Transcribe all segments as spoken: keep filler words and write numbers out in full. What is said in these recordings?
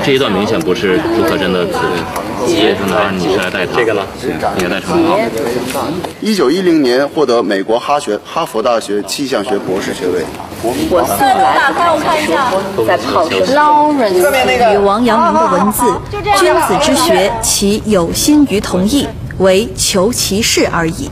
这一段明显不是朱可桢的词，接着呢，你是来代唱，这个呢，你来代唱。 一九一零年获得美国哈学哈佛大学气象学博士学位。 我素来不看书，在泡什么 Lawrence 与王阳明的文字，君子之学，其有心于同义，为求其事而已。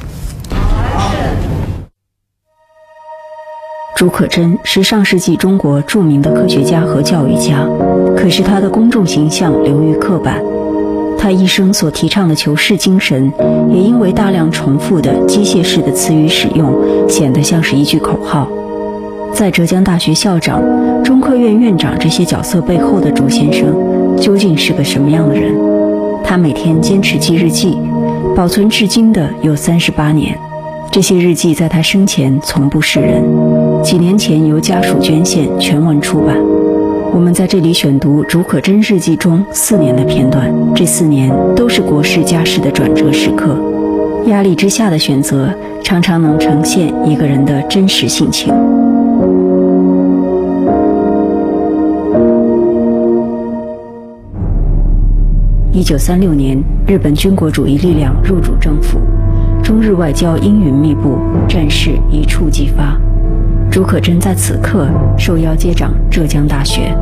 朱可桢是上世纪中国著名的科学家和教育家，可是他的公众形象流于刻板。他一生所提倡的求是精神，也因为大量重复的机械式的词语使用，显得像是一句口号。在浙江大学校长、中科院院长这些角色背后的朱先生，究竟是个什么样的人？他每天坚持记日记，保存至今的有三十八年。这些日记在他生前从不示人，几年前由家属捐献，全文出版。我们在这里选读朱可桢日记中四年的片段，这四年都是国事家事的转折时刻。压力之下的选择，常常能呈现一个人的真实性情。一九三六年，日本军国主义力量入主政府，中日外交阴云密布，战事一触即发。朱可桢在此刻受邀接掌浙江大学。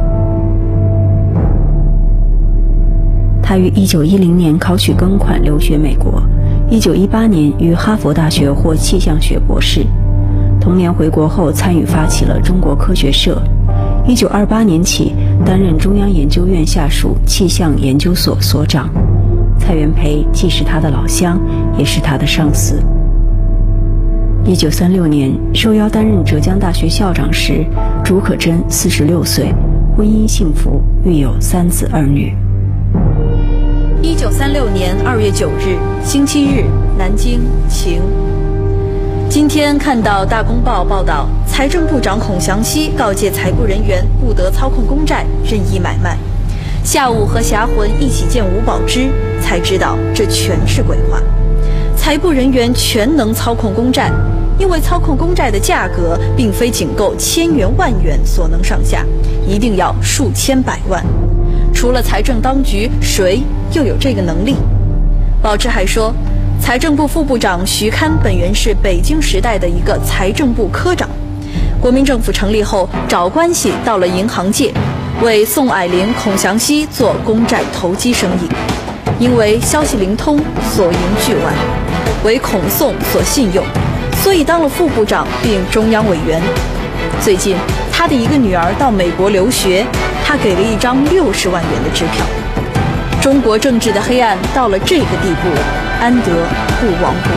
他于一九一零年考取庚款留学美国，一九一八年于哈佛大学获气象学博士。同年回国后参与发起了中国科学社。一九二八年起担任中央研究院下属气象研究所所长。蔡元培既是他的老乡，也是他的上司。一九三六年受邀担任浙江大学校长时，朱可桢四十六岁，婚姻幸福，育有三子二女。 一九三六年二月九日，星期日，南京晴。今天看到《大公报》报道，财政部长孔祥熙告诫财部人员不得操控公债，任意买卖。下午和侠魂一起见吴宝之，才知道这全是鬼话。财部人员全能操控公债，因为操控公债的价格并非仅够千元万元所能上下，一定要数千百万。除了财政当局，谁又有这个能力？宝之还说，财政部副部长徐堪本原是北京时代的一个财政部科长，国民政府成立后找关系到了银行界，为宋霭龄、孔祥熙做公债投机生意，因为消息灵通，所营巨万，为孔宋所信用，所以当了副部长并中央委员。最近他的一个女儿到美国留学，他给了一张六十万元的支票。中国政治的黑暗到了这个地步，安得不亡国？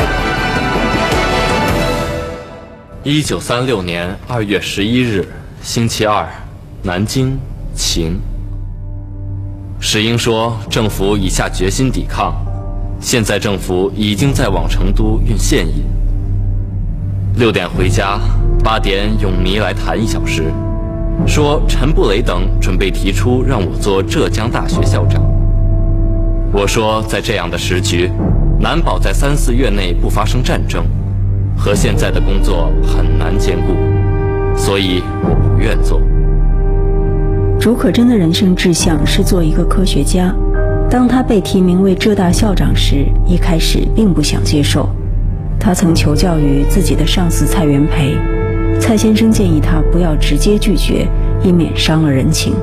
一九三六年二月十一日，星期二，南京晴。石英说，政府已下决心抵抗，现在政府已经在往成都运现银。六点回家，八点永迷来谈一小时，说陈布雷等准备提出让我做浙江大学校长。我说，在这样的时局，难保在三四月内不发生战争，和现在的工作很难兼顾，所以我不愿做。 朱可桢的人生志向是做一个科学家。当他被提名为浙大校长时，一开始并不想接受。他曾求教于自己的上司蔡元培，蔡先生建议他不要直接拒绝，以免伤了人情。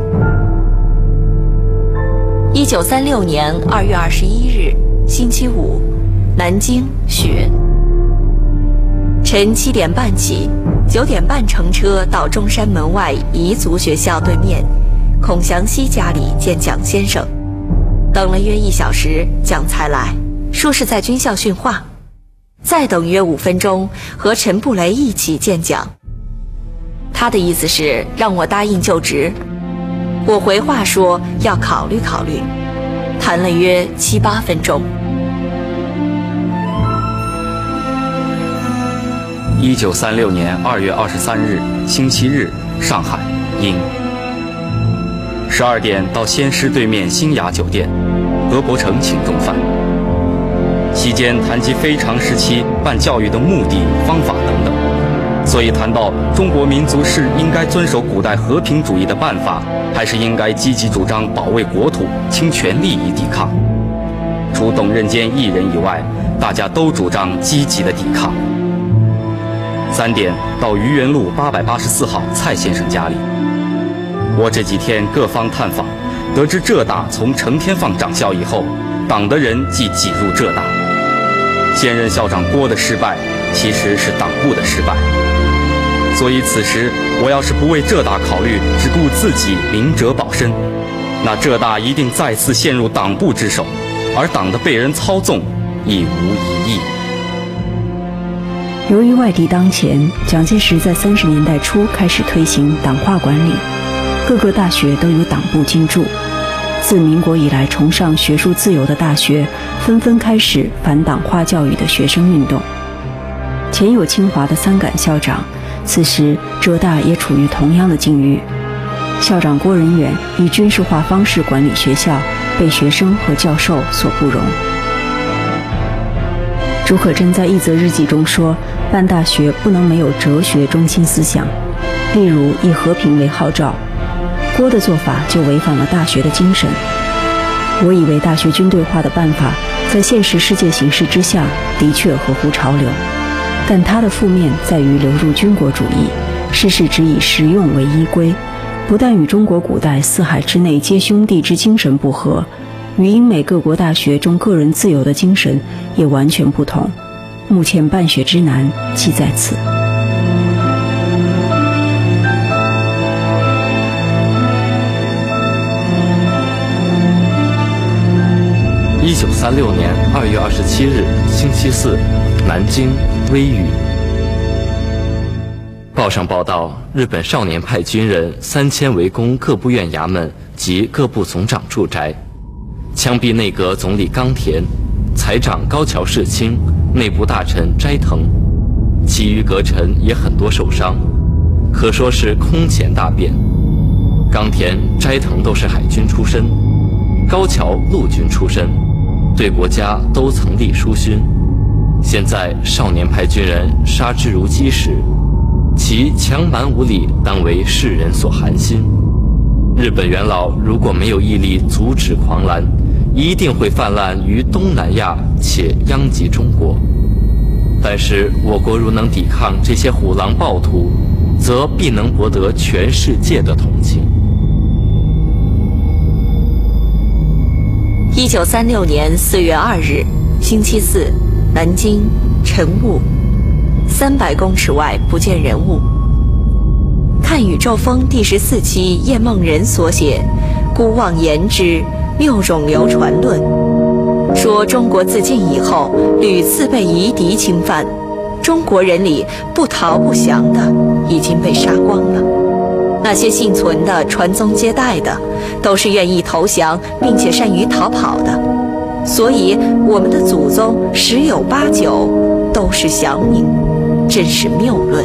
一九三六年二月二十一日，星期五，南京雪。晨七点半起，九点半乘车到中山门外彝族学校对面孔祥熙家里见蒋先生。等了约一小时，蒋才来，说是在军校训话。再等约五分钟，和陈布雷一起见蒋。他的意思是让我答应就职。我回话说要考虑考虑，谈了约七八分钟。 一九三六年二月二十三日，星期日，上海，阴。十二点到仙师对面新雅酒店，何伯成请中饭。期间谈及非常时期办教育的目的、方法等等， 所以谈到中国民族是应该遵守古代和平主义的办法，还是应该积极主张保卫国土、倾全力以抵抗？除董任坚一人以外，大家都主张积极的抵抗。三点，到愚园路八百八十四号蔡先生家里。我这几天各方探访，得知浙大从程天放掌校以后，党的人即挤入浙大。现任校长郭的失败，其实是党部的失败。所以此时我要是不为浙大考虑，只顾自己明哲保身，那浙大一定再次陷入党部之手，而党的被人操纵亦无疑义。 由于外敌当前，蒋介石在三十年代初开始推行党化管理，各个大学都有党部进驻。自民国以来崇尚学术自由的大学，纷纷开始反党化教育的学生运动。前有清华的三感校长，此时浙大也处于同样的境遇。校长郭仁远以军事化方式管理学校，被学生和教授所不容。朱可桢在一则日记中说，办大学不能没有哲学中心思想，例如以和平为号召。郭的做法就违反了大学的精神。我以为大学军队化的办法在现实世界形势之下的确合乎潮流，但它的负面在于流入军国主义，事事只以实用为依归，不但与中国古代四海之内皆兄弟之精神不合，与英美各国大学中个人自由的精神也完全不同。目前办学之难即在此。 一九三六年二月二十七日，星期四，南京，微雨。报上报道，日本少年派军人三千围攻各部院衙门及各部总长住宅，枪毙内阁总理冈田、财长高桥世清、内部大臣斋藤，其余阁臣也很多受伤，可说是空前大变。冈田、斋藤都是海军出身，高桥陆军出身，对国家都曾立书勋。现在少年派军人杀之如鸡食，其强蛮无理，当为世人所寒心。日本元老如果没有毅力阻止狂澜，一定会泛滥于东南亚，且殃及中国。但是我国如能抵抗这些虎狼暴徒，则必能博得全世界的同情。 一九三六年四月二日，星期四，南京，晨雾，三百公尺外不见人物。看宇宙风第十四期叶梦人所写《孤望言之谬冗流传论》，说中国自晋以后屡次被夷狄侵犯，中国人里不逃不降的已经被杀光了。那些幸存的、传宗接代的，都是愿意投降并且善于逃跑的，所以我们的祖宗十有八九都是降民，真是谬论。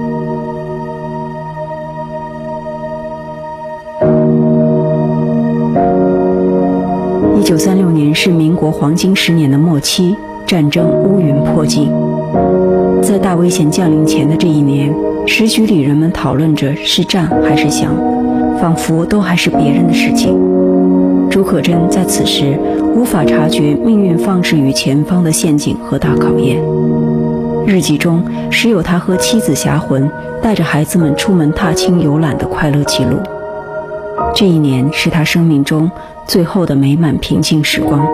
一九三六年是民国黄金十年的末期，战争乌云迫近。在大危险降临前的这一年，时局里人们讨论着是战还是降，仿佛都还是别人的事情。朱可桢在此时无法察觉命运放置于前方的陷阱和大考验。日记中时有他和妻子霞魂带着孩子们出门踏青游览的快乐记录。这一年是他生命中最后的美满平静时光。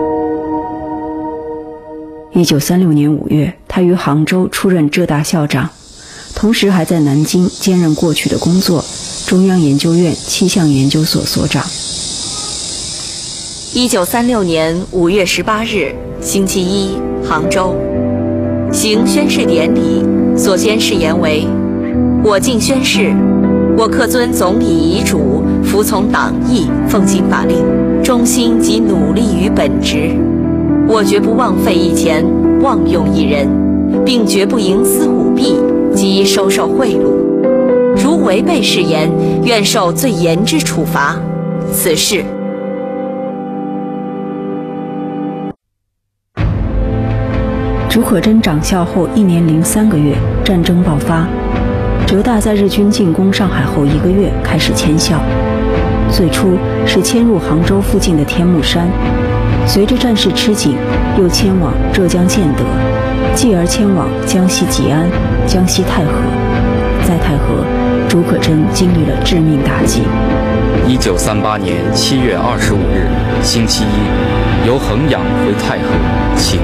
一九三六年五月，他于杭州出任浙大校长，同时还在南京兼任过去的工作，中央研究院气象研究所所长。 一九三六年五月十八日，星期一，杭州，行宣誓典礼，所先誓言为：我敬宣誓，我恪遵总理遗嘱，服从党意，奉行法令，忠心及努力于本职。我绝不枉费一钱，妄用一人，并绝不营私舞弊及收受贿赂。如违背誓言，愿受最严之处罚。此事。 朱可桢掌校后一年零三个月，战争爆发。 浙大在日军进攻上海后一个月开始迁校，最初是迁入杭州附近的天目山，随着战事吃紧，又迁往浙江建德，继而迁往江西吉安、江西太和。在太和，竺可桢经历了致命打击。 一九三八年七月二十五日，星期一，由衡阳回太和，晴。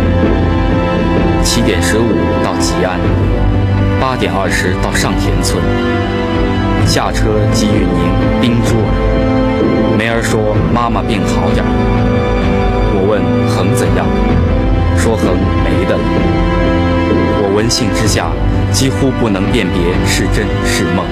七点十五到吉安，八点二十到上田村，下车即运宁滨涿。梅儿说妈妈病好点儿。我问衡怎样，说衡没的了。我闻讯之下，几乎不能辨别是真是梦。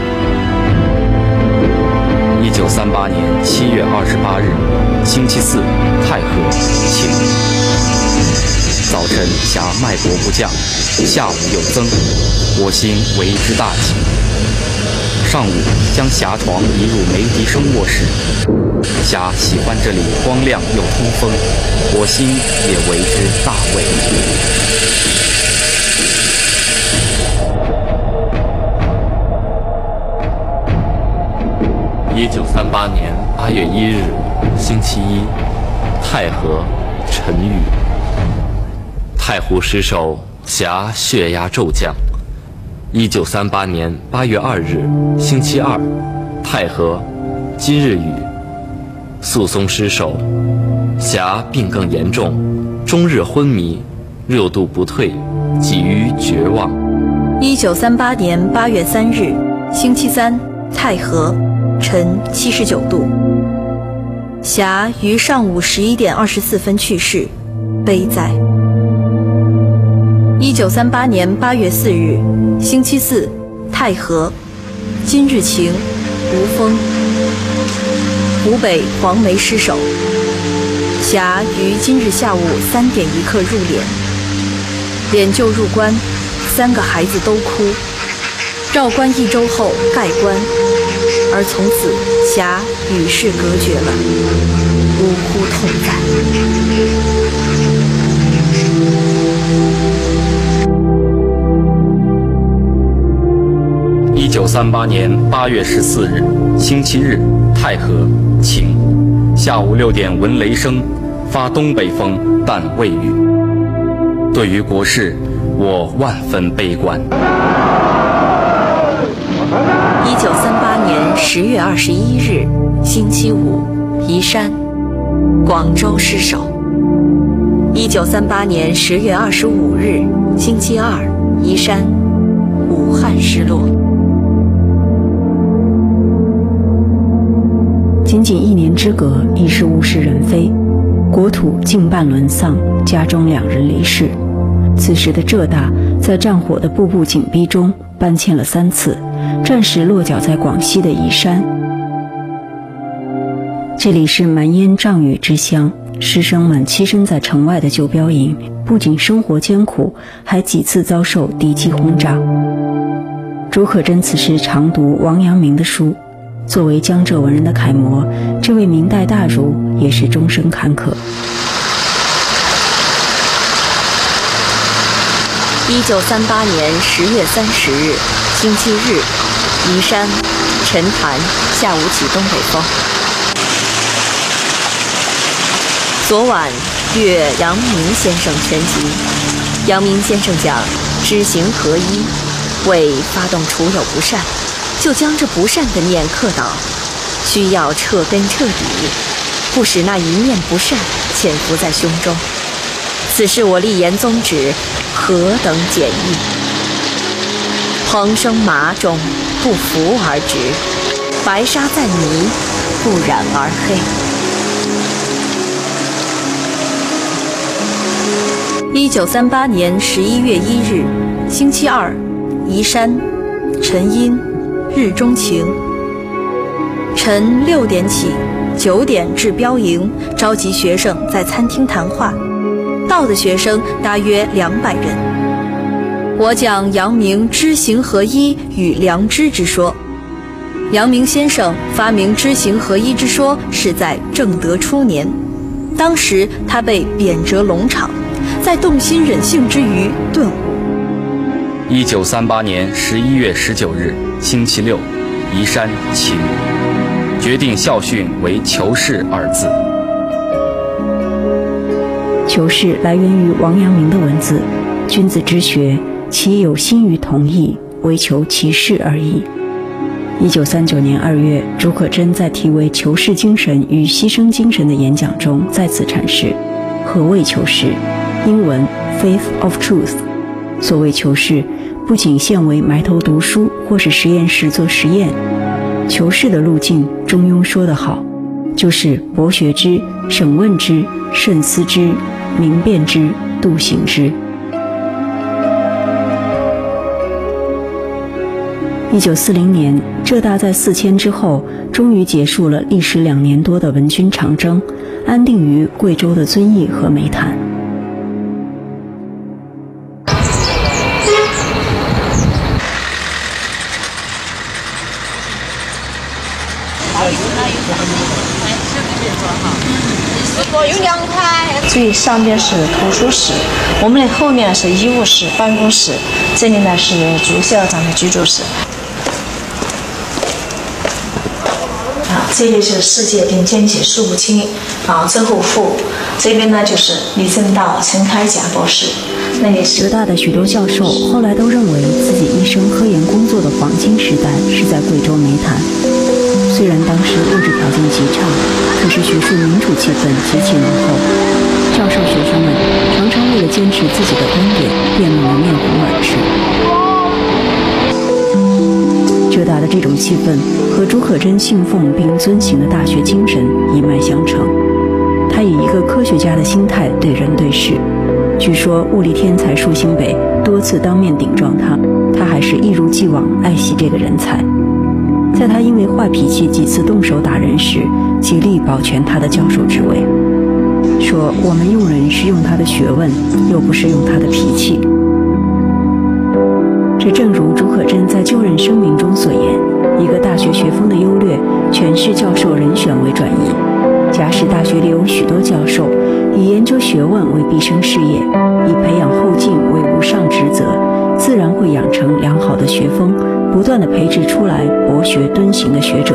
一九三八年七月二十八日，星期四，太和，晴。早晨辖脉搏不降，下午有增，我心为之大喜。上午将狭床移入梅迪生卧室，侠喜欢这里光亮又通风，我心也为之大慰。 一九三八年八月一日，星期一，太和，陈宇。太湖失守，辖血压骤降。一九三八年八月二日，星期二，太和，今日雨。肃松失守，辖病更严重，终日昏迷，热度不退，几于绝望。 一九三八年八月三日，星期三，太和，晨七十九度。辖于上午十一点二十四分去世，悲哉。一九三八年八月四日，星期四，太和，今日晴，无风。湖北黄梅失守，辖于今日下午三点一刻入殓。殓就入关，三个孩子都哭。绕关一周后盖棺，而从此辖与世隔绝了，呜呼痛哉。 一九三八年八月十四日，星期日，太和，晴。下午六点闻雷声，发东北风，但未雨。对于国事，我万分悲观。 一九三八年十月二十一日，星期五，宜山，广州失守。一九三八年十月二十五日，星期二，宜山，武汉失落。 仅仅一年之隔，已是物是人非，国土近半沦丧，家中两人离世。此时的浙大在战火的步步紧逼中搬迁了三次，暂时落脚在广西的宜山。这里是蛮烟瘴雨之乡，师生们栖身在城外的旧标营，不仅生活艰苦，还几次遭受敌机轰炸。竺可桢此时常读王阳明的书，作为江浙文人的楷模，这位明代大儒也是终身坎坷。 一九三八年十月三十日，星期日，宜山，晨潭，下午起东北风。昨晚阅阳明先生全集，阳明先生讲知行合一，为发动除有不善，就将这不善的念克倒，需要彻根彻底，不使那一念不善潜伏在胸中。此是我立言宗旨，何等简易！蓬生麻中，不浮而直；白沙在泥，不染而黑。 一九三八年十一月一日，星期二，宜山，晨阴，日中晴。晨六点起，九点至标营，召集学生在餐厅谈话。到的学生大约两百人。我讲阳明知行合一与良知之说。阳明先生发明知行合一之说是在正德初年，当时他被贬谪龙场，在动心忍性之余顿悟。 一九三八年十一月十九日，星期六，宜山晴，决定校训为“求是”二字。 求是来源于王阳明的文字：“君子之学，其有心于同义，唯求其事而已。”一九三九年二月，竺可桢在题为“求是精神与牺牲精神”的演讲中再次阐释何谓求是，英文 Faith of Truth。所谓求是，不仅限为埋头读书或是实验室做实验，求是的路径，中庸说得好，就是博学之、审问之、慎思之、明辨之、笃行之。一九四零年，浙大在四迁之后，终于结束了历时两年多的文军长征，安定于贵州的遵义和煤炭。 有两块。最上边是图书室，我们的后面是医务室、办公室，这里呢是朱校长的居住室。啊，这里是世界顶尖级数部卿啊曾侯父，这边呢就是李政道、陈开甲博士。那里是浙大的许多教授后来都认为自己一生科研工作的黄金时代是在贵州煤炭。虽然当时物质条件极差，可是学术民主气氛极其浓厚，教授学生们常常为了坚持自己的观点辩论得面红耳赤。浙大的这种气氛和竺可桢信奉并遵循的大学精神一脉相承。他以一个科学家的心态对人对事，据说物理天才舒心北多次当面顶撞他，他还是一如既往爱惜这个人才。在他因为坏脾气几次动手打人时，极力保全他的教授职位，说我们用人是用他的学问，又不是用他的脾气。这正如竺可桢在就任声明中所言，一个大学学风的优劣全是教授人选为转移。假使大学里有许多教授以研究学问为毕生事业，以培养后进为无上职责，自然会养成良好的学风，不断地培植出来博学敦行的学者。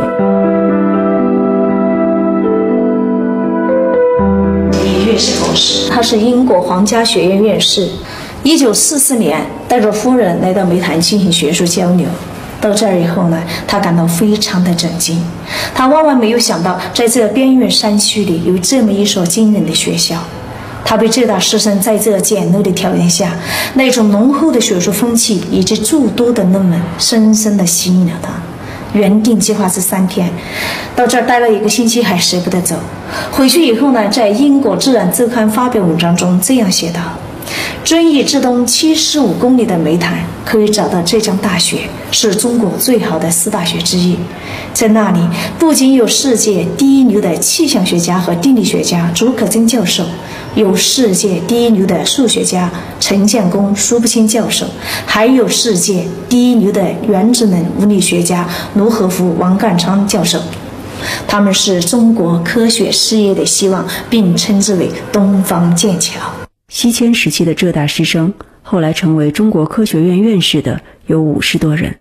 李院士博士，他是英国皇家学院院士。一九四四年，带着夫人来到煤炭进行学术交流。到这儿以后呢，他感到非常的震惊。他万万没有想到，在这边远山区里有这么一所惊人的学校。他被浙大师生在这简陋的条件下，那种浓厚的学术风气以及诸多的论文，深深地吸引了他。原定计划是三天，到这儿待了一个星期还舍不得走。回去以后呢，在英国《自然周刊》发表文章中这样写道：遵义之东七十五公里的煤炭可以找到浙江大学，是中国最好的四大学之一。在那里不仅有世界第一流的气象学家和地理学家竺可桢教授，有世界第一流的数学家陈建功、苏步青教授，还有世界第一流的原子能物理学家卢和夫、王淦昌教授。他们是中国科学事业的希望，并称之为东方剑桥。 西迁时期的浙大师生，后来成为中国科学院院士的有五十多人。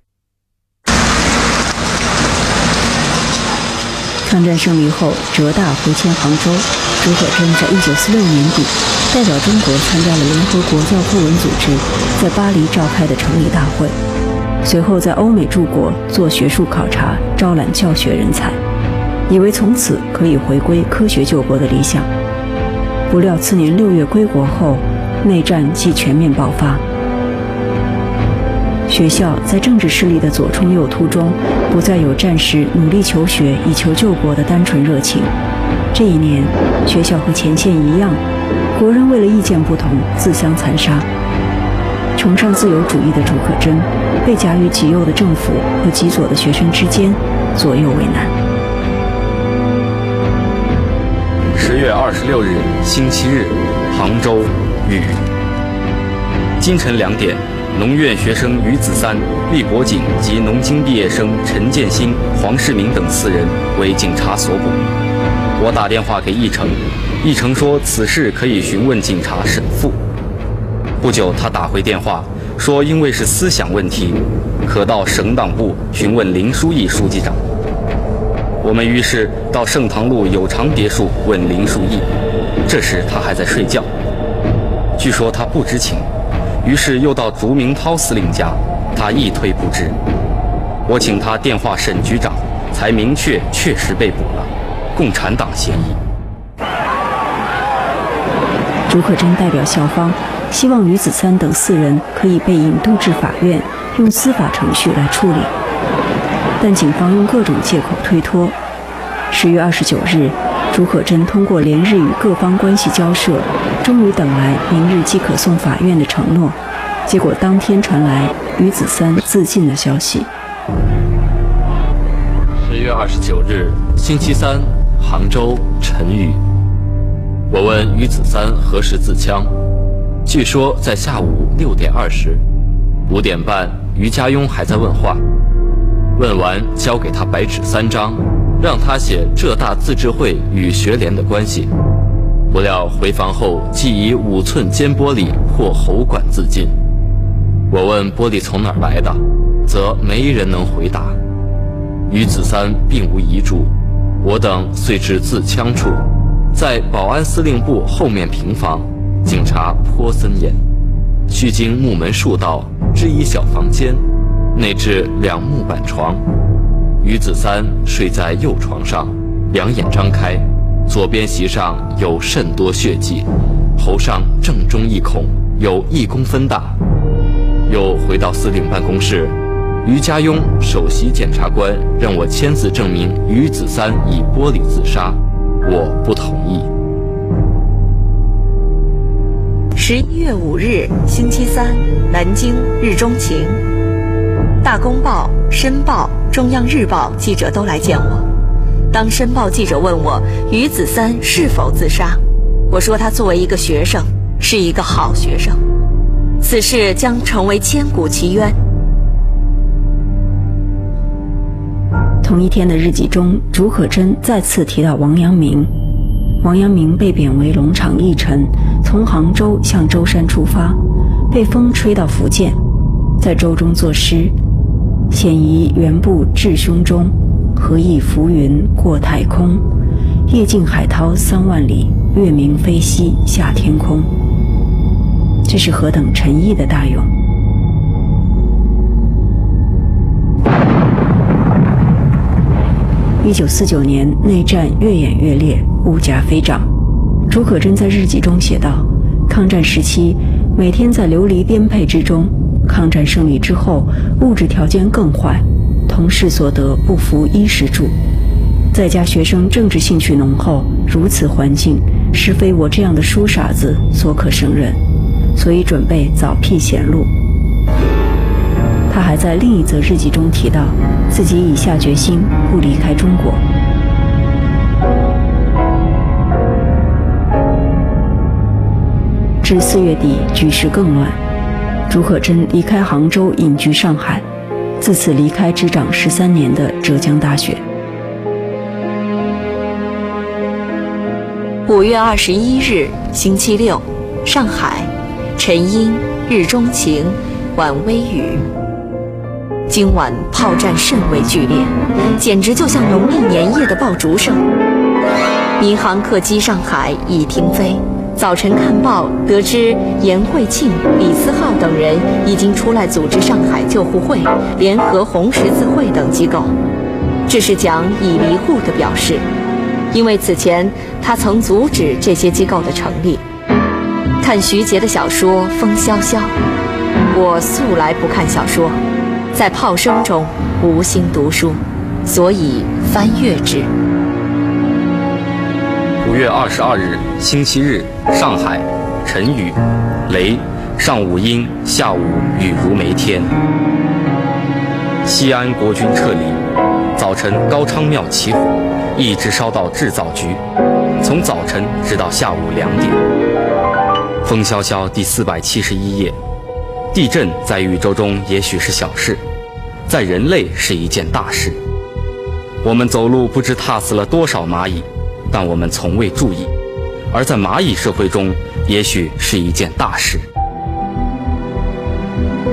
抗战胜利后，浙大回迁杭州。竺可桢在一九四六年底代表中国参加了联合国教科文组织在巴黎召开的成立大会，随后在欧美诸国做学术考察，招揽教学人才，以为从此可以回归科学救国的理想。不料次年六月归国后，内战即全面爆发。学校在政治势力的左冲右突中，不再有战时努力求学以求救国的单纯热情。这一年，学校和前线一样，国人为了意见不同自相残杀。崇尚自由主义的竺可桢被夹于极右的政府和极左的学生之间，左右为难。 十月二十六日，星期日，杭州，雨。今晨两点，农院学生于子三、厉伯景及农经毕业生陈建新、黄世明等四人为警察所捕。我打电话给义成，义成说此事可以询问警察沈复。不久，他打回电话， 说因为是思想问题，可到省党部询问林书义书记长。我们于是到盛唐路有常别墅问林书义，这时他还在睡觉，据说他不知情，于是又到竺明涛司令家，他一推不知。我请他电话沈局长，才明确确实被捕了，共产党嫌疑。 竺可桢代表校方，希望于子三等四人可以被引渡至法院，用司法程序来处理，但警方用各种借口推脱。十月二十九日，竺可桢通过连日与各方关系交涉，终于等来明日即可送法院的承诺。结果当天传来于子三自尽的消息。 十月二十九日，星期三，杭州陈宇。我问于子三何时自枪，据说在下午六点二十。五点半，于家庸还在问话。问完，交给他白纸三张，让他写浙大自治会与学联的关系。不料回房后，即以五寸尖玻璃破喉管自尽。我问玻璃从哪儿来的，则没人能回答。于子三并无遗嘱，我等遂至自枪处，在保安司令部后面平房，警察颇森严。须经木门数道，至一小房间，内置两木板床。于子三睡在右床上，两眼张开，左边席上有甚多血迹，喉上正中一孔，有一公分大。又回到司令办公室，于家庸首席检察官让我签字证明于子三以玻璃自杀，我不同意。 十一月五日，星期三，南京日中晴。大公报、申报、中央日报记者都来见我。当申报记者问我于子三是否自杀，我说他作为一个学生，是一个好学生，此事将成为千古奇冤。 同一天的日记中，竺可桢再次提到王阳明。王阳明被贬为龙场驿丞，从杭州向舟山出发，被风吹到福建，在舟中作诗：险夷原部至胸中，何以浮云过太空？夜尽海涛三万里，月明飞兮下天空。这是何等沉毅的大勇！一九四九年，内战越演越烈，物价飞涨。竺可桢在日记中写道：抗战时期，每天在流离颠沛之中；抗战胜利之后，物质条件更坏，同事所得不符衣食住。在家学生政治兴趣浓厚，如此环境，实非我这样的书傻子所可胜任，所以准备早辟险路。他还在另一则日记中提到，自己已下决心不离开中国。至四月底，局势更乱，竺可桢离开杭州，隐居上海，自此离开执掌十三年的浙江大学。 五月二十一日，星期六，上海，晨阴，日中晴，晚微雨。今晚炮战甚为剧烈，简直就像农历年夜的爆竹声。民航客机上海已停飞。早晨看报得知，严惠庆、李思浩等人已经出来组织上海救护会、联合红十字会等机构，这是讲已离沪的表示，因为此前他曾阻止这些机构的成立。看徐杰的小说《风萧萧》，我素来不看小说，在炮声中无心读书，所以翻阅之。 五月二十二日，星期日，上海，晨雨，雷，上午阴，下午雨如梅天。西安国军撤离，早晨高昌庙起火，一直烧到制造局，从早晨直到下午两点。风萧萧第四百七十一页。地震在宇宙中也许是小事，在人类是一件大事。我们走路不知踏死了多少蚂蚁，但我们从未注意，而在蚂蚁社会中，也许是一件大事。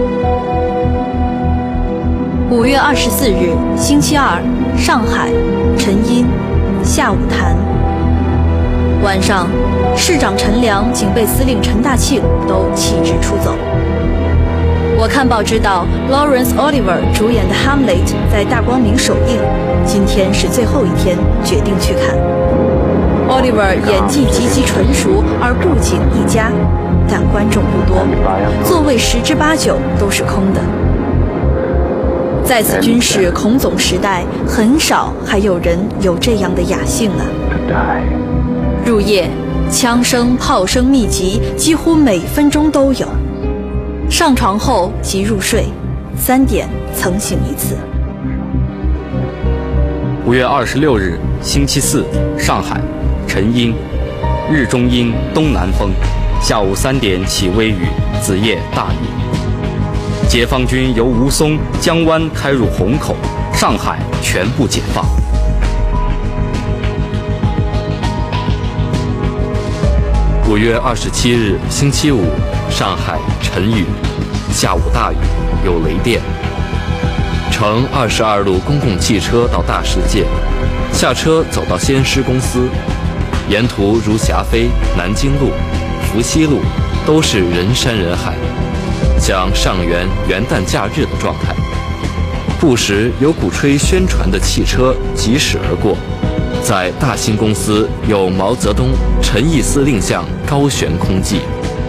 五月二十四日，星期二，上海，陈荫，下午谈。晚上，市长陈良、警备司令陈大庆都弃职出走。我看报知道 ，Laurence Olivier 主演的《Hamlet》在大光明首映，今天是最后一天，决定去看。Olivier 演技极其纯熟，而布景一家，但观众不多，座位十之八九都是空的。在此军事恐总时代，很少还有人有这样的雅兴了。入夜，枪声、炮声密集，几乎每分钟都有。上床后即入睡，三点曾醒一次。 五月二十六日，星期四，上海，陈荫，日中阴，东南风，下午三点起微雨，子夜大雨。解放军由吴淞、江湾开入虹口，上海全部解放。 五月二十七日，星期五，上海，晨雨，下午大雨，有雷电。乘二十二路公共汽车到大世界，下车走到先施公司，沿途如霞飞、南京路、福西路，都是人山人海，像上元元旦假日的状态。不时有鼓吹宣传的汽车疾驶而过，在大兴公司有毛泽东、陈毅司令像高悬空际。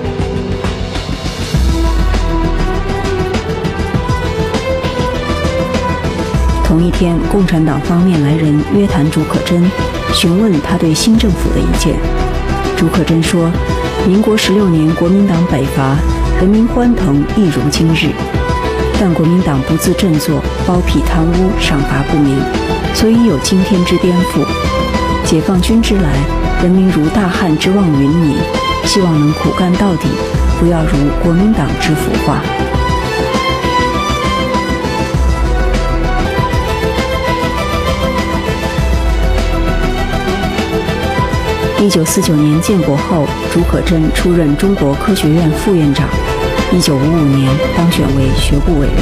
同一天，共产党方面来人约谈竺可桢，询问他对新政府的意见。竺可桢说：“民国十六年国民党北伐，人民欢腾一如今日，但国民党不自振作，包庇贪污，赏罚不明，所以有今天之颠覆。解放军之来，人民如大旱之望云霓，希望能苦干到底，不要如国民党之腐化。”一九四九年建国后，竺可桢出任中国科学院副院长。一九五五年当选为学部委员。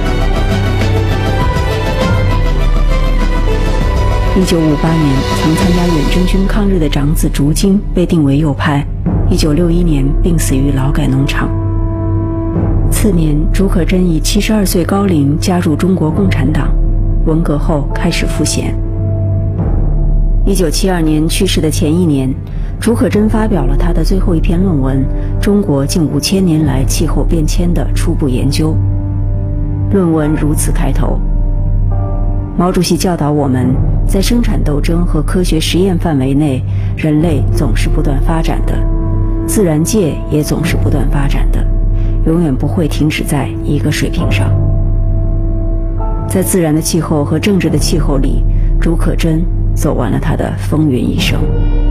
一九五八年，曾参加远征军抗日的长子竺京被定为右派。一九六一年病死于劳改农场。次年，竺可桢以七十二岁高龄加入中国共产党。文革后开始赋闲。一九七二年去世的前一年，竺可桢发表了他的最后一篇论文《中国近五千年来气候变迁的初步研究》。论文如此开头：毛主席教导我们，在生产斗争和科学实验范围内，人类总是不断发展的，自然界也总是不断发展的，永远不会停止在一个水平上。在自然的气候和政治的气候里，竺可桢走完了他的风云一生。